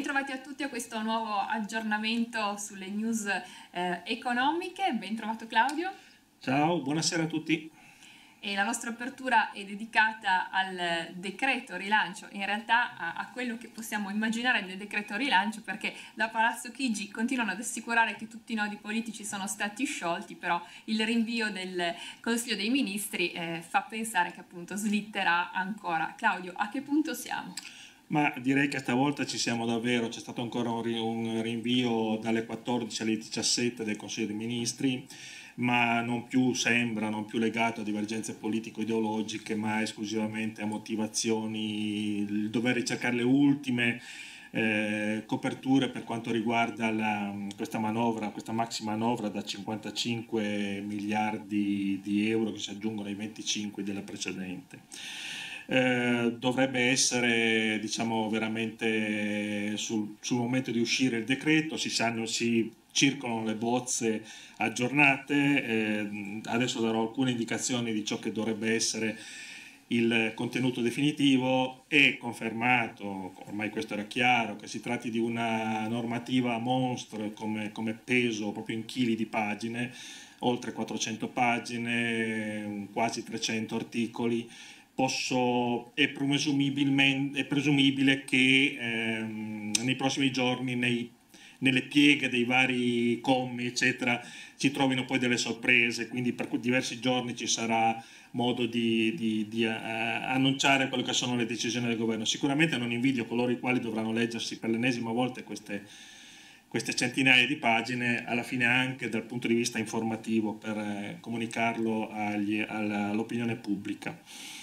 bentrovati a tutti a questo nuovo aggiornamento sulle news economiche. Ben trovato Claudio. Ciao, buonasera a tutti. E la nostra apertura è dedicata al decreto rilancio, in realtà a quello che possiamo immaginare del decreto rilancio, perché da Palazzo Chigi continuano ad assicurare che tutti i nodi politici sono stati sciolti, però il rinvio del Consiglio dei Ministri fa pensare che appunto slitterà ancora. Claudio, a che punto siamo? Ma direi che stavolta ci siamo davvero, c'è stato ancora un rinvio dalle 14 alle 17 del Consiglio dei Ministri, ma non più legato a divergenze politico-ideologiche, ma esclusivamente a motivazioni, il dover ricercare le ultime coperture per quanto riguarda questa manovra, questa maxi manovra da 55 miliardi di euro che si aggiungono ai 25 della precedente. Dovrebbe essere, diciamo, veramente sul momento di uscire il decreto, si circolano le bozze aggiornate, adesso darò alcune indicazioni di ciò che dovrebbe essere il contenuto definitivo. È confermato, ormai questo era chiaro, che si tratti di una normativa mostro come peso proprio in chili di pagine, oltre 400 pagine, quasi 300 articoli. È presumibile che nei prossimi giorni, nelle pieghe dei vari commi, eccetera, ci trovino poi delle sorprese, quindi per diversi giorni ci sarà modo di annunciare quelle che sono le decisioni del governo. Sicuramente non invidio coloro i quali dovranno leggersi per l'ennesima volta queste centinaia di pagine, alla fine anche dal punto di vista informativo, per comunicarlo all'opinione pubblica.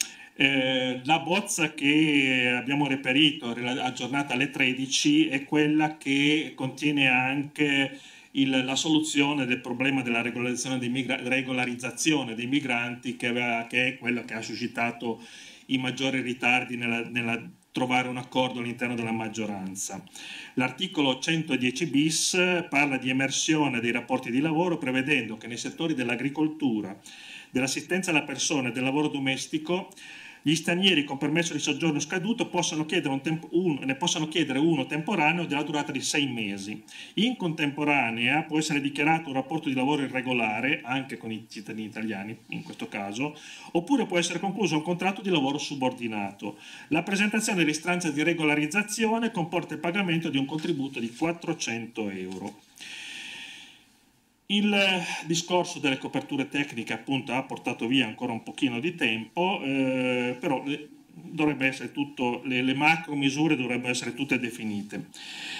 La bozza che abbiamo reperito, aggiornata alle 13, è quella che contiene anche la soluzione del problema della regolarizzazione dei migranti, che è quello che ha suscitato i maggiori ritardi nella trovare un accordo all'interno della maggioranza. L'articolo 110 bis parla di emersione dei rapporti di lavoro, prevedendo che nei settori dell'agricoltura, dell'assistenza alla persona e del lavoro domestico gli stranieri con permesso di soggiorno scaduto possono chiedere uno temporaneo della durata di 6 mesi. In contemporanea può essere dichiarato un rapporto di lavoro irregolare, anche con i cittadini italiani in questo caso, oppure può essere concluso un contratto di lavoro subordinato. La presentazione dell'istanza di regolarizzazione comporta il pagamento di un contributo di 400 euro. Il discorso delle coperture tecniche appunto ha portato via ancora un pochino di tempo, però dovrebbe essere le macro misure dovrebbero essere tutte definite.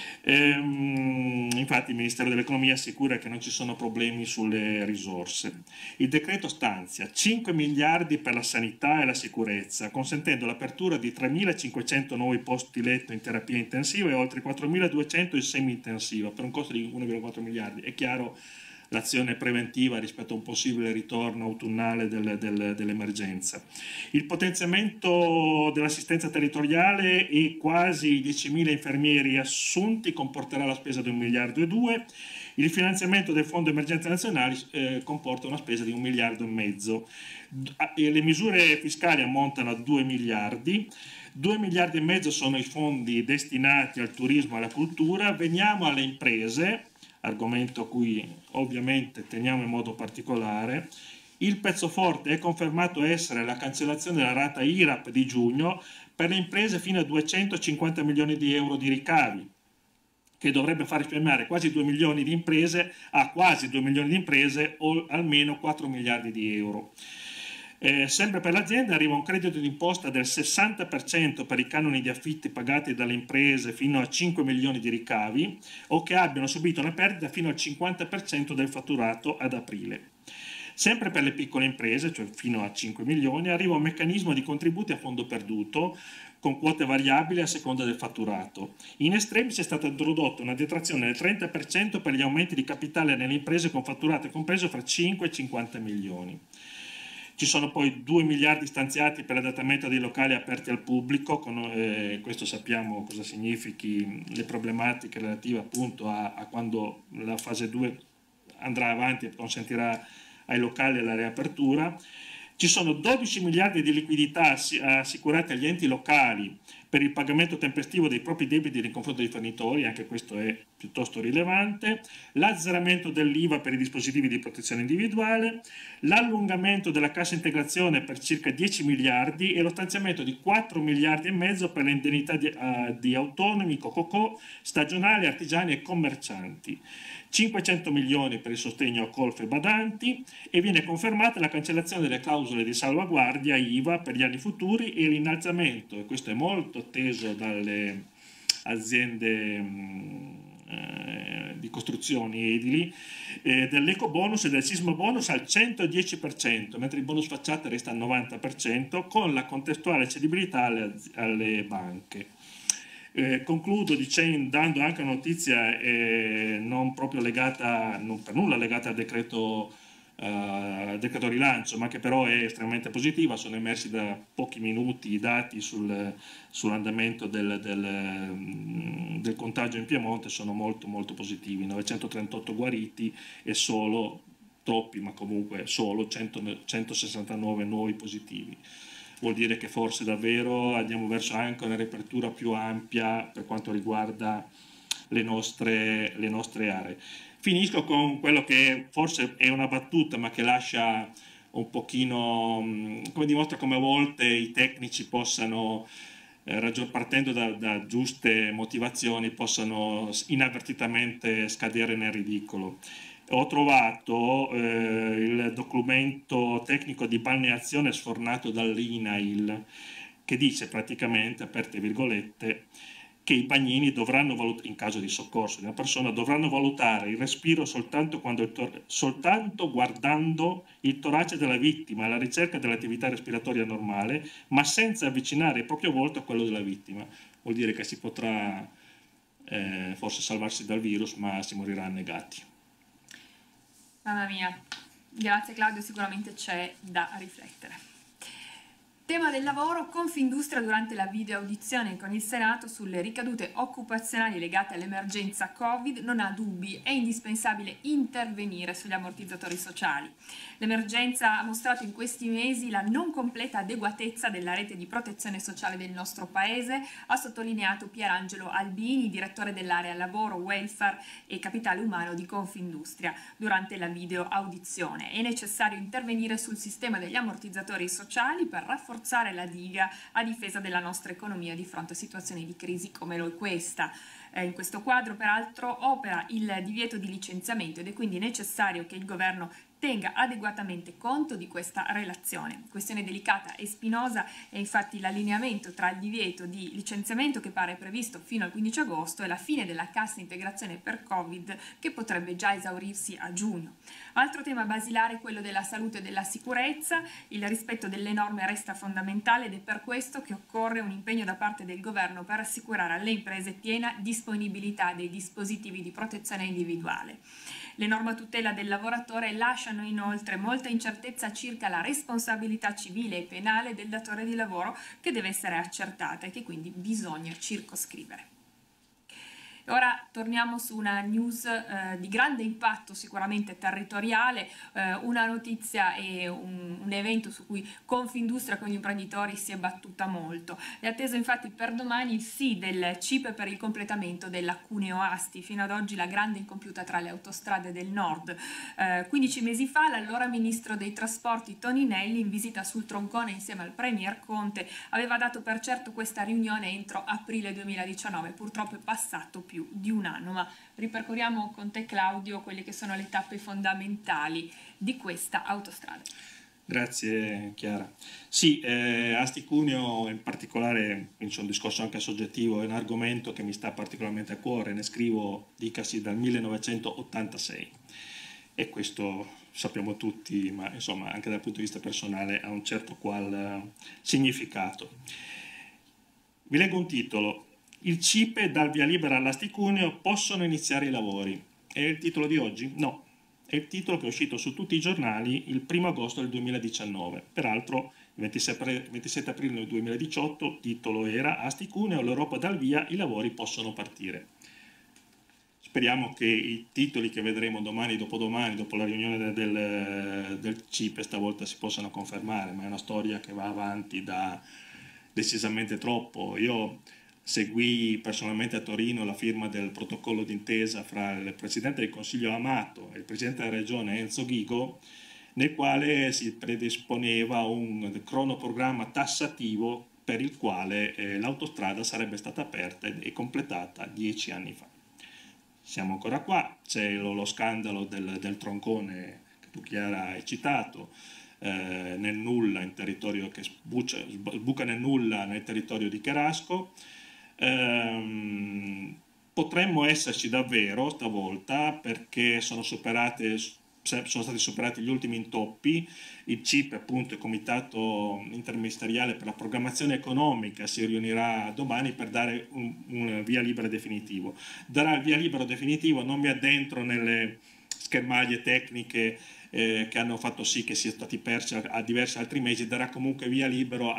Infatti il Ministero dell'Economia assicura che non ci sono problemi sulle risorse. Il decreto stanzia 5 miliardi per la sanità e la sicurezza, consentendo l'apertura di 3.500 nuovi posti letto in terapia intensiva e oltre 4.200 in semi-intensiva, per un costo di 1,4 miliardi. È chiaro, l'azione preventiva rispetto a un possibile ritorno autunnale dell'emergenza. Il potenziamento dell'assistenza territoriale e quasi 10.000 infermieri assunti comporterà la spesa di 1,2 miliardi. Il finanziamento del Fondo Emergenze Nazionali comporta una spesa di 1,5 miliardi. Le misure fiscali ammontano a 2 miliardi. 2,5 miliardi sono i fondi destinati al turismo e alla cultura. Veniamo alle imprese, argomento a cui ovviamente teniamo in modo particolare. Il pezzo forte è confermato essere la cancellazione della rata IRAP di giugno per le imprese fino a 250 milioni di euro di ricavi, che dovrebbe far risparmiare quasi 2 milioni di imprese o almeno 4 miliardi di euro. Sempre per l'azienda arriva un credito d'imposta del 60% per i canoni di affitti pagati dalle imprese fino a 5 milioni di ricavi o che abbiano subito una perdita fino al 50% del fatturato ad aprile. Sempre per le piccole imprese, cioè fino a 5 milioni, arriva un meccanismo di contributi a fondo perduto con quote variabili a seconda del fatturato. In estremis è stata introdotta una detrazione del 30% per gli aumenti di capitale nelle imprese con fatturato compreso fra 5 e 50 milioni. Ci sono poi 2 miliardi stanziati per l'adattamento dei locali aperti al pubblico, questo sappiamo cosa significhi, le problematiche relative appunto a quando la fase 2 andrà avanti e consentirà ai locali la riapertura. Ci sono 12 miliardi di liquidità assicurate agli enti locali per il pagamento tempestivo dei propri debiti nei confronti dei fornitori, anche questo è piuttosto rilevante, l'azzeramento dell'IVA per i dispositivi di protezione individuale, l'allungamento della cassa integrazione per circa 10 miliardi e lo stanziamento di 4 miliardi e mezzo per le indennità di autonomi, co-co-co, stagionali, artigiani e commercianti. 500 milioni per il sostegno a colf e badanti e viene confermata la cancellazione delle clausole di salvaguardia IVA per gli anni futuri e l'innalzamento, e questo è molto atteso dalle aziende di costruzioni edili, dell'eco bonus e del sisma bonus al 110%, mentre il bonus facciata resta al 90%, con la contestuale cedibilità alle banche. Concludo dando anche una notizia non proprio legata, non per nulla legata al decreto rilancio, ma che però è estremamente positiva. Sono emersi da pochi minuti i dati sull'andamento del contagio in Piemonte, sono molto molto positivi, 938 guariti e solo, troppi ma comunque solo 169 nuovi positivi. Vuol dire che forse davvero andiamo verso anche una riapertura più ampia per quanto riguarda le nostre aree. Finisco con quello che forse è una battuta, ma che lascia un pochino, come dimostra come a volte i tecnici possano, partendo da giuste motivazioni, possano inavvertitamente scadere nel ridicolo. Ho trovato il documento tecnico di balneazione sfornato dall'INAIL che dice praticamente, aperte virgolette, che i bagnini dovranno in caso di soccorso di una persona, dovranno valutare il respiro soltanto guardando il torace della vittima alla ricerca dell'attività respiratoria normale, ma senza avvicinare il proprio volto a quello della vittima. Vuol dire che si potrà forse salvarsi dal virus, ma si morirà annegati. Mamma mia, grazie Claudio, sicuramente c'è da riflettere. Tema del lavoro, Confindustria durante la video audizione con il Senato sulle ricadute occupazionali legate all'emergenza Covid non ha dubbi, è indispensabile intervenire sugli ammortizzatori sociali. L'emergenza ha mostrato in questi mesi la non completa adeguatezza della rete di protezione sociale del nostro Paese, ha sottolineato Pierangelo Albini, direttore dell'area lavoro, welfare e capitale umano di Confindustria, durante la video audizione. È necessario intervenire sul sistema degli ammortizzatori sociali per rafforzare la diga a difesa della nostra economia di fronte a situazioni di crisi come lo è questa. In questo quadro, peraltro, opera il divieto di licenziamento ed è quindi necessario che il governo tenga adeguatamente conto di questa relazione. Questione delicata e spinosa è infatti l'allineamento tra il divieto di licenziamento che pare previsto fino al 15 agosto e la fine della cassa integrazione per Covid che potrebbe già esaurirsi a giugno. Altro tema basilare è quello della salute e della sicurezza. Il rispetto delle norme resta fondamentale ed è per questo che occorre un impegno da parte del governo per assicurare alle imprese piena disponibilità dei dispositivi di protezione individuale. Le norme a tutela del lavoratore lasciano inoltre molta incertezza circa la responsabilità civile e penale del datore di lavoro che deve essere accertata e che quindi bisogna circoscrivere. Ora torniamo su una news di grande impatto sicuramente territoriale, una notizia e un evento su cui Confindustria con gli imprenditori si è battuta molto. È atteso infatti per domani il sì del CIPE per il completamento della Cuneo-Asti, fino ad oggi la grande incompiuta tra le autostrade del nord. 15 mesi fa l'allora ministro dei trasporti Toninelli, in visita sul Troncone insieme al premier Conte, aveva dato per certo questa riunione entro aprile 2019, purtroppo è passato più di un anno, ma ripercorriamo con te Claudio quelle che sono le tappe fondamentali di questa autostrada. Grazie Chiara. Sì, Asti Cuneo in particolare, quindi c'è un discorso anche soggettivo, è un argomento che mi sta particolarmente a cuore, ne scrivo, dicasi, dal 1986 e questo sappiamo tutti, ma insomma anche dal punto di vista personale ha un certo qual significato. Vi leggo un titolo: il CIPE dà il via libera all'Asti Cuneo, possono iniziare i lavori. È il titolo di oggi? No, è il titolo che è uscito su tutti i giornali il 1 agosto del 2019. Peraltro il 27 aprile del 2018 il titolo era Asti Cuneo, l'Europa dà il via, i lavori possono partire. Speriamo che i titoli che vedremo domani, dopodomani, dopo la riunione del CIPE stavolta si possano confermare, ma è una storia che va avanti da decisamente troppo. Io seguì personalmente a Torino la firma del protocollo d'intesa fra il Presidente del Consiglio Amato e il Presidente della Regione Enzo Ghigo, nel quale si predisponeva un cronoprogramma tassativo per il quale l'autostrada sarebbe stata aperta e completata 10 anni fa. Siamo ancora qua, c'è lo scandalo del troncone che tu, Chiara, hai citato, nel nulla, in territorio che sbuca nel nulla nel territorio di Cherasco. Potremmo esserci davvero stavolta, perché sono stati superati gli ultimi intoppi. Il CIPE, appunto, il Comitato Interministeriale per la Programmazione Economica, si riunirà domani per dare un via libera definitivo. Darà il via libero definitivo, non mi addentro nelle schermaglie tecniche che hanno fatto sì che sia stati persi a diversi altri mesi, darà comunque via libero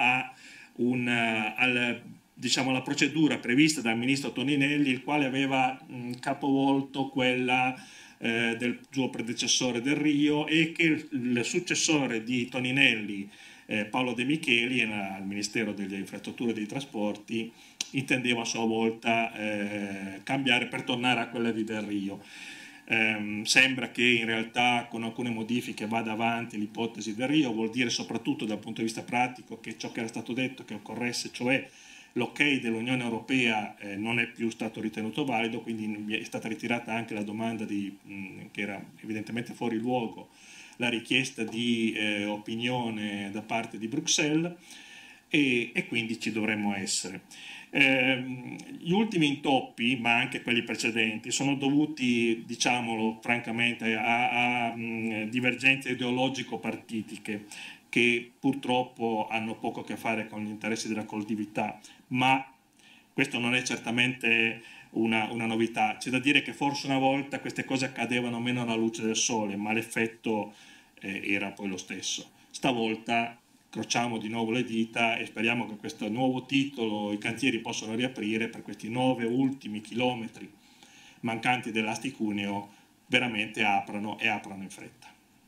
diciamo, alla procedura prevista dal ministro Toninelli, il quale aveva capovolto quella del suo predecessore Del Rio, e che il successore di Toninelli, Paolo De Micheli, al Ministero delle Infrastrutture e dei Trasporti, intendeva a sua volta cambiare per tornare a quella di Del Rio. Sembra che in realtà con alcune modifiche vada avanti l'ipotesi Del Rio. Vuol dire soprattutto dal punto di vista pratico che ciò che era stato detto che occorresse, cioè l'ok dell'Unione Europea, non è più stato ritenuto valido, quindi è stata ritirata anche la domanda che era evidentemente fuori luogo, la richiesta di opinione da parte di Bruxelles, e quindi ci dovremmo essere. Gli ultimi intoppi, ma anche quelli precedenti, sono dovuti, diciamolo francamente, a divergenze ideologico-partitiche che purtroppo hanno poco a che fare con gli interessi della collettività, ma questo non è certamente una novità. C'è da dire che forse una volta queste cose accadevano meno alla luce del sole, ma l'effetto era poi lo stesso. Stavolta crociamo di nuovo le dita e speriamo che questo nuovo titolo i cantieri possano riaprire per questi 9 ultimi chilometri mancanti dell'Asti-Cuneo, veramente aprano in fretta.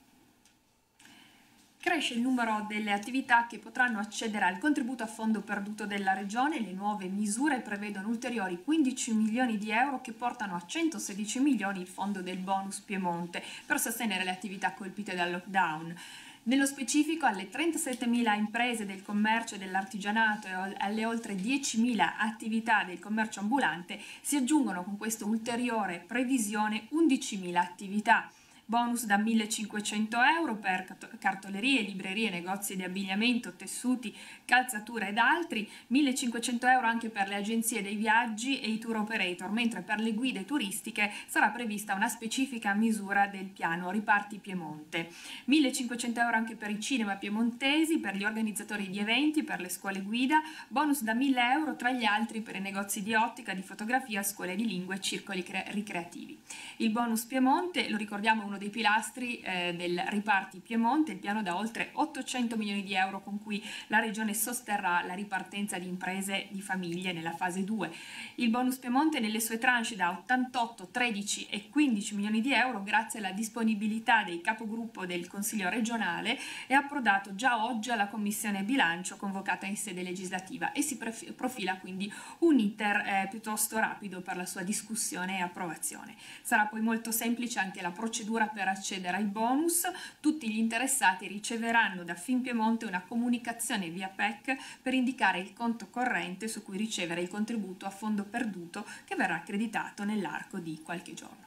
Cresce il numero delle attività che potranno accedere al contributo a fondo perduto della Regione. Le nuove misure prevedono ulteriori 15 milioni di euro che portano a 116 milioni il fondo del bonus Piemonte per sostenere le attività colpite dal lockdown. Nello specifico, alle 37.000 imprese del commercio e dell'artigianato e alle oltre 10.000 attività del commercio ambulante si aggiungono con questa ulteriore previsione 11.000 attività. Bonus da 1.500 euro per cartolerie, librerie, negozi di abbigliamento, tessuti, calzatura ed altri, 1.500 euro anche per le agenzie dei viaggi e i tour operator, mentre per le guide turistiche sarà prevista una specifica misura del piano Riparti Piemonte. 1.500 euro anche per i cinema piemontesi, per gli organizzatori di eventi, per le scuole guida, bonus da 1.000 euro tra gli altri per i negozi di ottica, di fotografia, scuole di lingue e circoli ricreativi. Il bonus Piemonte, lo ricordiamo, è uno dei pilastri del Riparti Piemonte, il piano da oltre 800 milioni di euro con cui la Regione sosterrà la ripartenza di imprese di famiglie nella fase 2. Il bonus Piemonte nelle sue tranche da 88, 13 e 15 milioni di euro, grazie alla disponibilità dei capogruppo del Consiglio regionale, è approdato già oggi alla Commissione Bilancio convocata in sede legislativa e si profila quindi un iter piuttosto rapido per la sua discussione e approvazione. Sarà poi molto semplice anche la procedura per accedere ai bonus. Tutti gli interessati riceveranno da Finpiemonte una comunicazione via PEC per indicare il conto corrente su cui ricevere il contributo a fondo perduto, che verrà accreditato nell'arco di qualche giorno.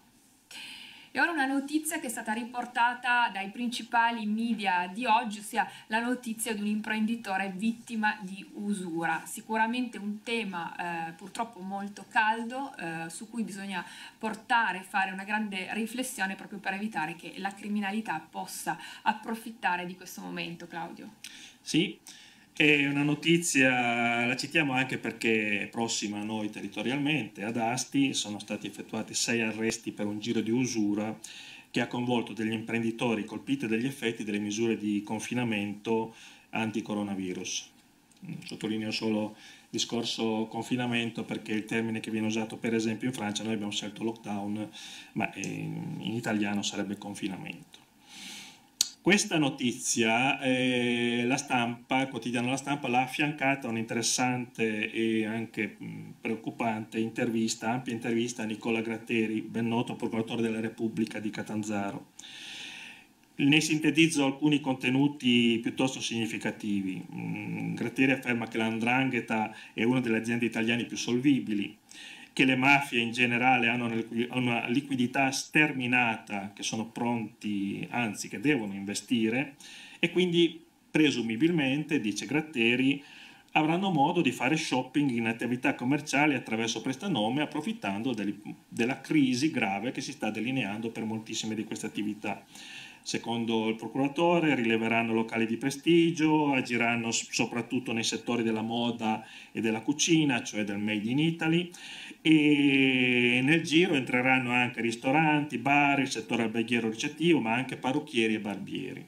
E ora una notizia che è stata riportata dai principali media di oggi, ossia la notizia di un imprenditore vittima di usura. Sicuramente un tema purtroppo molto caldo, su cui bisogna fare una grande riflessione proprio per evitare che la criminalità possa approfittare di questo momento, Claudio. Sì. È una notizia, la citiamo anche perché è prossima a noi territorialmente. Ad Asti sono stati effettuati 6 arresti per un giro di usura che ha coinvolto degli imprenditori colpiti dagli effetti delle misure di confinamento anti-coronavirus. Sottolineo solo il discorso confinamento perché è il termine che viene usato per esempio in Francia. Noi abbiamo scelto lockdown, ma in italiano sarebbe confinamento. Questa notizia, la stampa, il quotidiano La Stampa, l'ha affiancata a un'interessante e anche preoccupante intervista, ampia intervista a Nicola Gratteri, ben noto procuratore della Repubblica di Catanzaro. Ne sintetizzo alcuni contenuti piuttosto significativi. Gratteri afferma che l''ndrangheta è una delle aziende italiane più solvibili, che le mafie in generale hanno una liquidità sterminata, che sono pronti, anzi che devono investire, e quindi presumibilmente, dice Gratteri, avranno modo di fare shopping in attività commerciali attraverso prestanome, approfittando della crisi grave che si sta delineando per moltissime di queste attività. Secondo il procuratore rileveranno locali di prestigio, agiranno soprattutto nei settori della moda e della cucina, cioè del Made in Italy, e nel giro entreranno anche ristoranti, bar, il settore alberghiero ricettivo, ma anche parrucchieri e barbieri.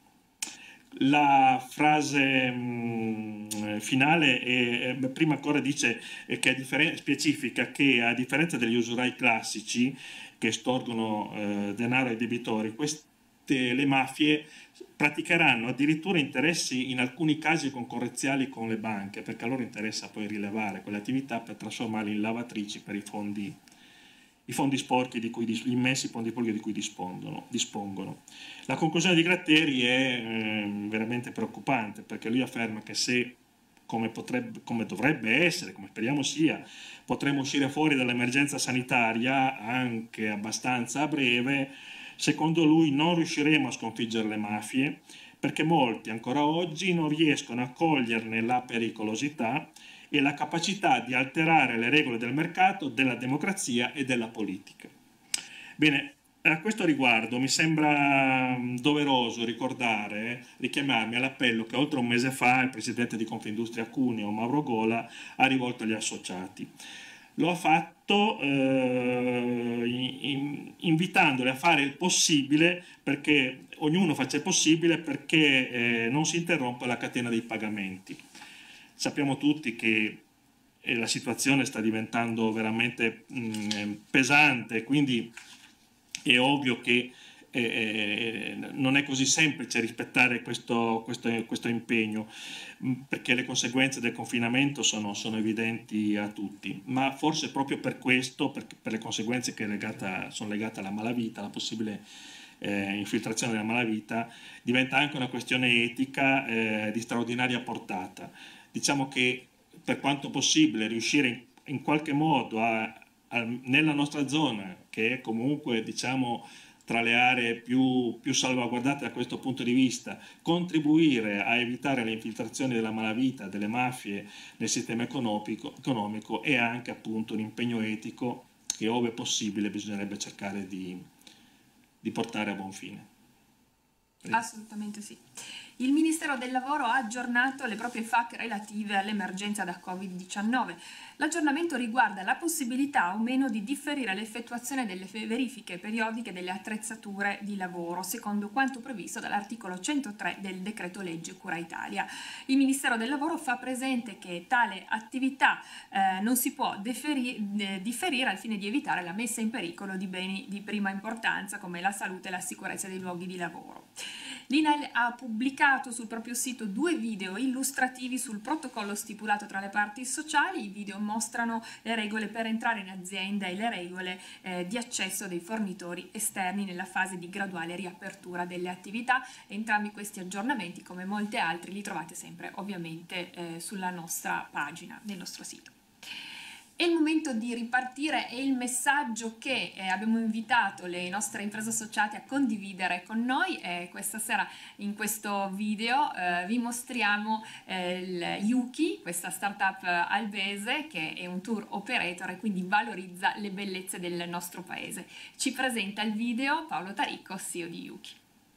La frase finale prima ancora dice che specifica che a differenza degli usurai classici che estorgono denaro ai debitori, le mafie praticheranno addirittura interessi in alcuni casi concorrenziali con le banche, perché a loro interessa poi rilevare quelle attività per trasformarle in lavatrici per i fondi sporchi gli immensi fondi sporchi di cui dispongono. La conclusione di Gratteri è veramente preoccupante, perché lui afferma che se, come dovrebbe essere, come speriamo sia, potremo uscire fuori dall'emergenza sanitaria anche abbastanza a breve, secondo lui non riusciremo a sconfiggere le mafie, perché molti ancora oggi non riescono a coglierne la pericolosità e la capacità di alterare le regole del mercato, della democrazia e della politica. Bene, a questo riguardo mi sembra doveroso richiamarmi all'appello che oltre un mese fa il presidente di Confindustria Cuneo, Mauro Gola, ha rivolto agli associati. Lo ha fatto invitandoli a fare il possibile perché ognuno faccia il possibile perché non si interrompa la catena dei pagamenti. Sappiamo tutti che la situazione sta diventando veramente pesante, quindi è ovvio che non è così semplice rispettare questo impegno, perché le conseguenze del confinamento sono evidenti a tutti, ma forse proprio per questo, per le conseguenze che sono legate alla malavita, alla possibile infiltrazione della malavita, diventa anche una questione etica di straordinaria portata. Diciamo che per quanto possibile riuscire in qualche modo nella nostra zona, che è comunque diciamo tra le aree più salvaguardate da questo punto di vista, contribuire a evitare le infiltrazioni della malavita, delle mafie nel sistema economico è anche appunto un impegno etico che, ove possibile, bisognerebbe cercare di portare a buon fine. Assolutamente sì. Il Ministero del Lavoro ha aggiornato le proprie FAQ relative all'emergenza da Covid-19. L'aggiornamento riguarda la possibilità o meno di differire l'effettuazione delle verifiche periodiche delle attrezzature di lavoro, secondo quanto previsto dall'articolo 103 del decreto legge Cura Italia. Il Ministero del Lavoro fa presente che tale attività non si può differire al fine di evitare la messa in pericolo di beni di prima importanza come la salute e la sicurezza dei luoghi di lavoro. L'INAIL ha pubblicato sul proprio sito 2 video illustrativi sul protocollo stipulato tra le parti sociali. I video mostrano le regole per entrare in azienda e le regole di accesso dei fornitori esterni nella fase di graduale riapertura delle attività. Entrambi questi aggiornamenti, come molti altri, li trovate sempre ovviamente sulla nostra pagina, nel nostro sito. È il momento di ripartire e il messaggio che abbiamo invitato le nostre imprese associate a condividere con noi. Questa sera in questo video vi mostriamo il Yuki, questa startup albese che è un tour operator e quindi valorizza le bellezze del nostro paese. Ci presenta il video Paolo Taricco, CEO di Yuki.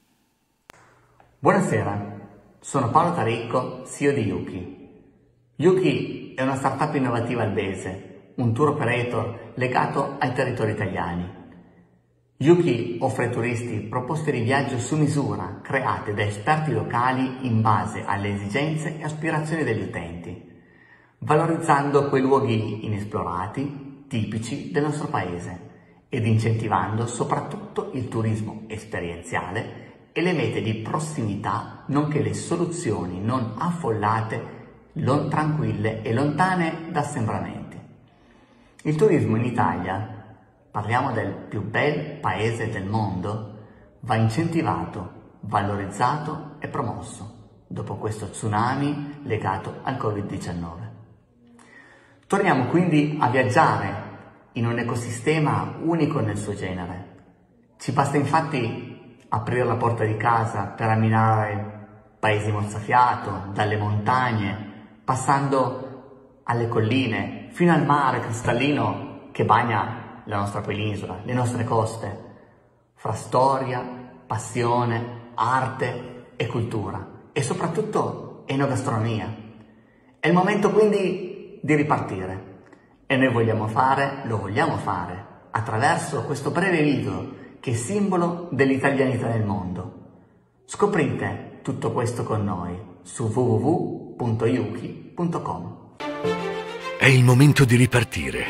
Buonasera, sono Paolo Taricco, CEO di Yuki. Yuki è una startup innovativa albese, un tour operator legato ai territori italiani. Yuki offre ai turisti proposte di viaggio su misura create da esperti locali in base alle esigenze e aspirazioni degli utenti, valorizzando quei luoghi inesplorati, tipici del nostro paese ed incentivando soprattutto il turismo esperienziale e le mete di prossimità, nonché le soluzioni non affollate, tranquille e lontane da assembramenti. Il turismo in Italia, parliamo del più bel paese del mondo, va incentivato, valorizzato e promosso dopo questo tsunami legato al Covid-19. Torniamo quindi a viaggiare in un ecosistema unico nel suo genere. Ci basta infatti aprire la porta di casa per ammirare paesi mozzafiato, dalle montagne, passando alle colline, fino al mare cristallino che bagna la nostra penisola, le nostre coste, fra storia, passione, arte e cultura e soprattutto enogastronomia. È il momento quindi di ripartire e noi lo vogliamo fare attraverso questo breve video che è simbolo dell'italianità nel mondo. Scoprite tutto questo con noi su www.yuki.com. È il momento di ripartire.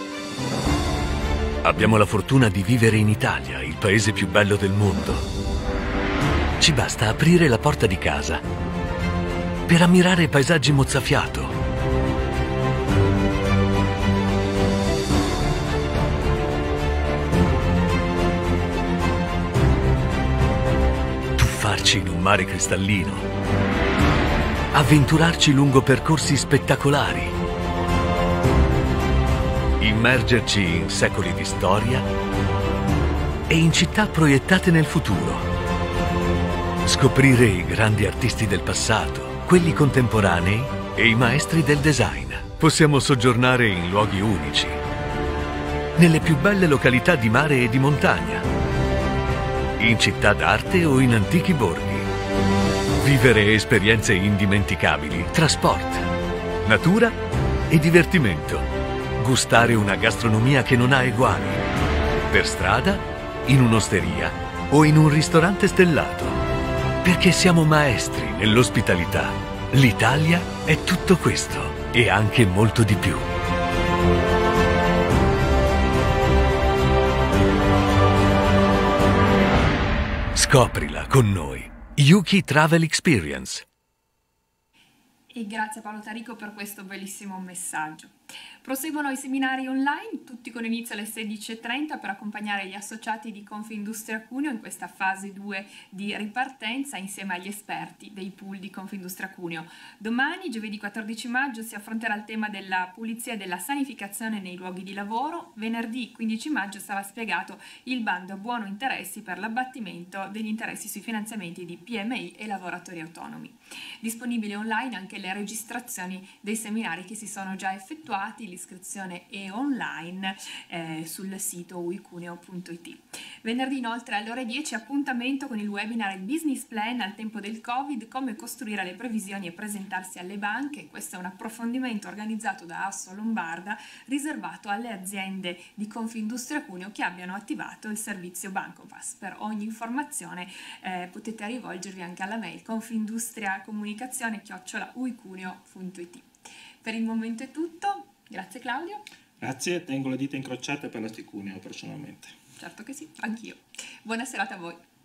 Abbiamo la fortuna di vivere in Italia, il paese più bello del mondo. Ci basta aprire la porta di casa per ammirare paesaggi mozzafiato, tuffarci in un mare cristallino, avventurarci lungo percorsi spettacolari, immergerci in secoli di storia e in città proiettate nel futuro, scoprire i grandi artisti del passato, quelli contemporanei e i maestri del design. Possiamo soggiornare in luoghi unici, nelle più belle località di mare e di montagna, in città d'arte o in antichi borghi. Vivere esperienze indimenticabili tra sport, natura e divertimento. Gustare una gastronomia che non ha eguali. Per strada, in un'osteria o in un ristorante stellato. Perché siamo maestri nell'ospitalità. L'Italia è tutto questo e anche molto di più. Scoprila con noi. Yuki Travel Experience. E grazie a Paolo Tarico per questo bellissimo messaggio. Proseguono i seminari online, tutti con inizio alle 16:30 per accompagnare gli associati di Confindustria Cuneo in questa fase 2 di ripartenza insieme agli esperti dei pool di Confindustria Cuneo. Domani, giovedì 14 maggio, si affronterà il tema della pulizia e della sanificazione nei luoghi di lavoro. Venerdì 15 maggio sarà spiegato il bando a buono interessi per l'abbattimento degli interessi sui finanziamenti di PMI e lavoratori autonomi. Disponibili online anche le registrazioni dei seminari che si sono già effettuati, l'iscrizione è online sul sito uicuneo.it. Venerdì inoltre alle ore 10 appuntamento con il webinar Il Business Plan al tempo del Covid, come costruire le previsioni e presentarsi alle banche. Questo è un approfondimento organizzato da Asso Lombarda, riservato alle aziende di Confindustria Cuneo che abbiano attivato il servizio Bancopass. Per ogni informazione potete rivolgervi anche alla mail confindustriacomunicazione@uicuneo.it. Per il momento è tutto, grazie Claudio. Grazie, tengo le dita incrociate per la Cuneo personalmente. Certo che sì, anch'io. Buona serata a voi.